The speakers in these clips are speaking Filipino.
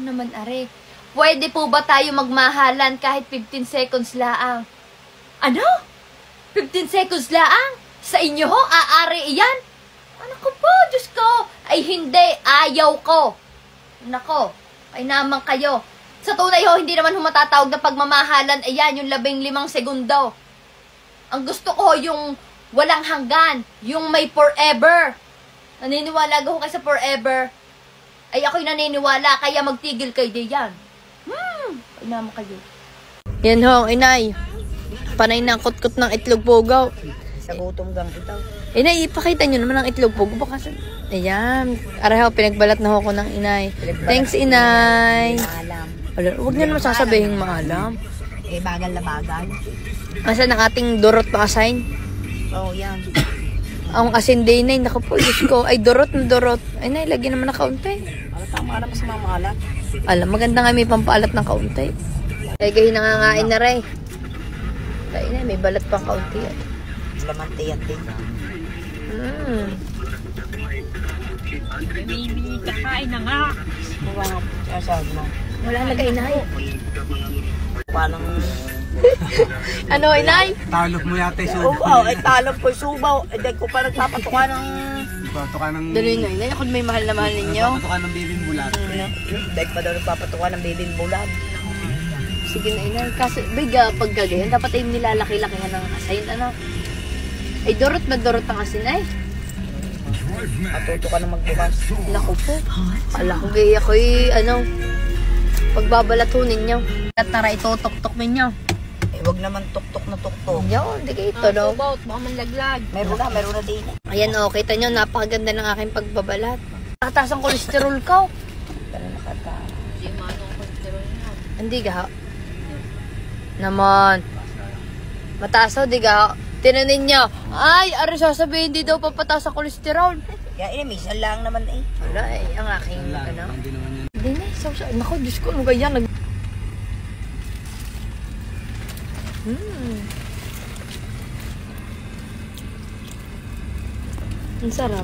naman, are. Pwede po ba tayo magmahalan kahit 15 seconds laang? Ano? 15 seconds laang? Sa inyo ho, aari iyan? Ano ko po, Diyos ko? Ay hindi, ayaw ko. Nako, ay naman kayo. Sa tunay ho, hindi naman humatatawag na pagmamahalan, ayan, yung 15 segundo. Ang gusto ko yung walang hanggan, yung may forever. Naniniwala ko kayo sa forever. Ay ako'y naniniwala, kaya magtigil kayo diyan. Ay naman kayo. Yan ho, inay. Panay ng kutkot ng itlog pugaw. Sa gutom gang ito. Inay, ipakita nyo naman ang itlog pugaw. Baka ayan. Araw, pinagbalat na ako ng inay. Thanks, inay. Maalam. Huwag nyo naman sasabihin maalam. Eh, bagal na bagal. Masa ng ating durot pa assign? Oo, yan. Ang asin day na, naku po, Diyos ko. Ay, durot na durot. Ay, nay, lagyan naman na kaunti. Tama na mas mamaalat. Alam, maganda nga may pampaalat ng kaunti. Ay, gahin nangangain na rin. Kaya na, may balat pang kaunti. Lamante yan din. Baby, kakain na nga. Sasabi mo. Wala lagay, inay. Paano? Ano, inay? Talok mo yata yung subaw. Oo, ay talog ko yung subaw. Eh, dahil ko pa nagpapatuka ng... Nagpapatuka ng... Dali na, inay. Ako may mahal na mahal ninyo. Nagpapatuka ng bibing bulat. Dahil pa daw nagpapatuka ng bibing bulan. Sige na, inay. Kasi, biga, pag gagayan, dapat ay nilalaki-lakihan ng asin, ano? Ay, durot na durot ang asin, ay. Matuto ka na magbukas. Naku po. Ala ko, gaya ko'y, ano, pagbabalato ninyo. At tara, itutok-tok ninyo. Eh, wag naman tuktok na tuktok. Yun, di kayo ito, no? Subaw, baka manlaglag. Meron na din. Ayan, oh, kita nyo, napakaganda ng aking pagbabalat. Nakataas ang kolesterol ko. Pero nakata. Hindi manong kolesterol niya. Hindi ka, naman. Mataas o, di ka, tinanin nyo. Ay, ari sasabihin, hindi daw papataas ang kolesterol. Kaya minsan lang naman eh. Wala eh, ang aking, ano? Hindi naman yan. Hindi na, naku, Diyos ko, ano ganyan? Ang sarap.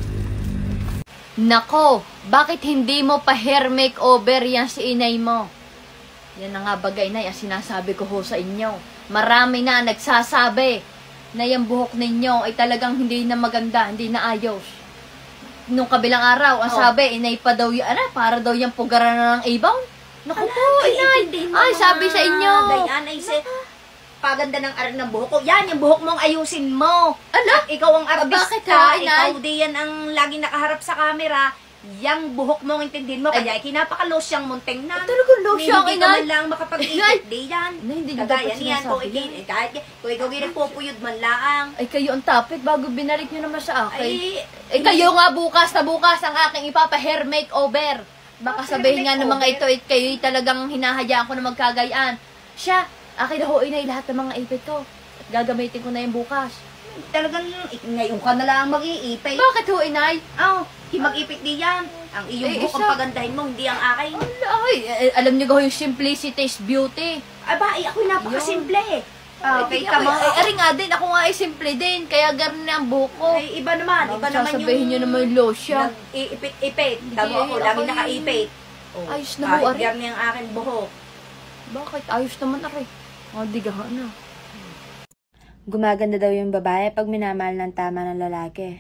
Nako, bakit hindi mo pa hair makeover yan si inay mo? Yan na nga bagay na, yung sinasabi ko ho sa inyo. Marami na nagsasabi na yung buhok ninyo ay talagang hindi na maganda, hindi na ayos. Nung kabilang araw, ang sabi, inay pa daw yung, para daw yung pugaran na ng ibaw. Naku po, inay. Ay, sabi sa inyo. Dayan ay paganda ng aral ng buhok ko. Yan, yung buhok mong ayusin mo. Ano? At ikaw ang artista. Bakit ha, inay? Ikaw diyan ang laging nakaharap sa camera. Yang buhok mong intindihin mo. Kaya kinapakalosyang mong tingnan. Talagang losyang, Hindi ka inay. man lang makapag-ikot. Di yan. Inay, hindi niyo Kagaya dapat niyan, sinasabi kahit kung ikaw ginagpupuyod man laang. Ay, kayo ang topic bago binalik nyo naman sa akin. Ay, Kayo nga bukas na bukas ang aking ipapa-hair makeover. Baka sabihin nga ng mga ito, kayo talagang hinahayaan ko na magkagayaan. Siya, akin na ho, inay, lahat ng mga ipit ko. At gagamitin ko na yung bukas. talagang ngayon ka na lang mag-iipay. Bakit ho, inay? Mag-ipit di yan. Ang iyong buhok ang pagandahin mo, hindi ang akin. Ay, alam niyo ho yung simplicity is beauty. Aba, ako'y napakasimple. Okay, tama. Ari nga din, ako nga ay simple din. Kaya ganun na ang buhok ko. Ay, iba naman. Iba naman yung... Sasabihin nyo naman yung lotion. Nag-iipit-ipit. Tama ako, lagi nakaipit. Ayos na ho, ari. Yan yung aking buhok. Bakit? Ayos naman, ari. Digahan na. Gumaganda daw yung babae pag minamahal ng tama ng lalaki.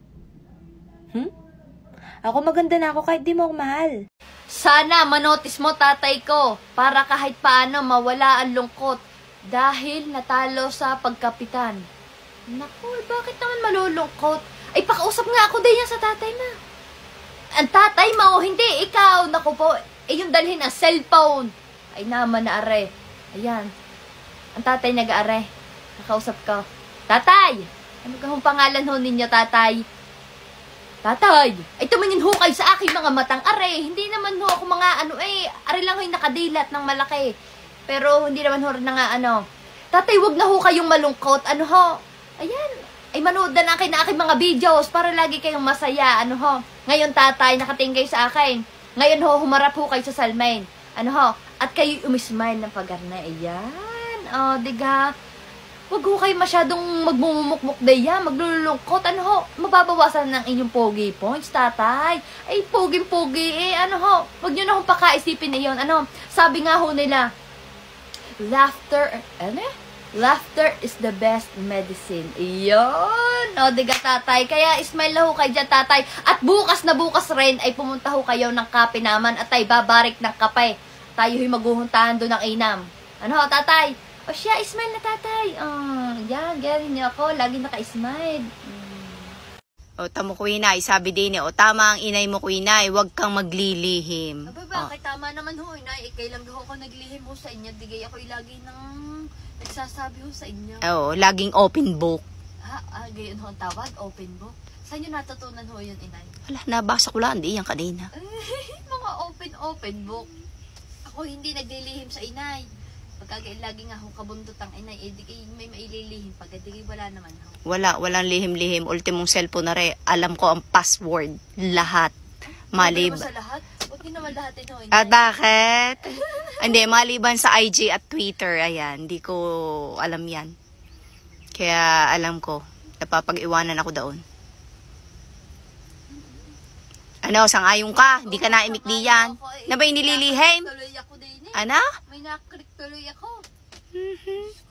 Ako maganda na ako kahit di mo ako mahal. Sana manotis mo, tatay ko, para kahit paano mawala ang lungkot dahil natalo sa pagkapitan. Naku, bakit naman malulungkot? Ay, pakausap nga ako din yan sa tatay na. Ang tatay mo, hindi ikaw. Naku po, yung dalhin ang cellphone. Ay naman na are. Ayan. Ang tatay nag-are. Nakausap ko. Tatay! Ano ka hong pangalan ho ninyo, tatay? Tatay! Ay tumingin ho kayo sa aking mga matang are. Hindi naman ho ako mga are lang ho yung nakadilat ng malaki. Pero hindi naman ho na nga Tatay, wag na ho kayong malungkot. Ano ho? Ayan. Ay manood na akin na aking mga videos para lagi kayong masaya. Ano ho? Ngayon, tatay, nakatingin kayo sa akin. Ngayon ho, humarap ho kayo sa salamin. Ano ho? At kayo umismile ng pagarna. Ayan. Diga. Huwag ho kayo masyadong magmumukmuk daya, maglulungkot. Ano ho, mababawasan ng inyong pogi points, tatay. Ay, pogi-pogi eh. Ano ho, huwag nyo na hong pakaisipin na yun. Ano, sabi nga ho nila, laughter is the best medicine. Iyon. O, diga tatay. Kaya smile na ho kayo dyan, tatay. At bukas na bukas rin ay pumunta ho kayo ng kape naman at ay babarik ng kape. Tayo ho'y maguhuntahan doon ng inam. Ano ho, tatay? O siya, smile na tatay. Yan, ganyan niyo ako. Lagi naka-smile. O, tamo Kuinay, sabi din o tama ang inay mo Kuinay, huwag kang maglilihim. Aba, bakit tama naman ho, inay. Kailan ho ako naglihim ho sa inyo. Digay ako'y lagi nang nagsasabi ho sa inyo. Oo, laging open book. Gayon ho ang tawag, open book. Saan nyo natutunan ho yun, inay? Wala, nabasa ko lang, di yan kanina. Mga open book. Ako hindi naglilihim sa inay. Pagkagain lagi nga ho kabundot ang inay, di kayo may maililihim. Pag di kayo wala naman ho. Walang lihim-lihim. Ultimong cellphone na rin. Alam ko ang password. Lahat. Maliban. Sa lahat? Huwag din naman lahat ito, inay. Bakit? Hindi, maliban sa IG at Twitter, ayan. Hindi ko alam yan. Kaya alam ko, napapag-iwanan ako doon. Ano, sang-ayong ka? Hindi ka naimik di yan. Na ba inililihim? Tuloy ako din eh. Ano? May nakaklik tuloy ako.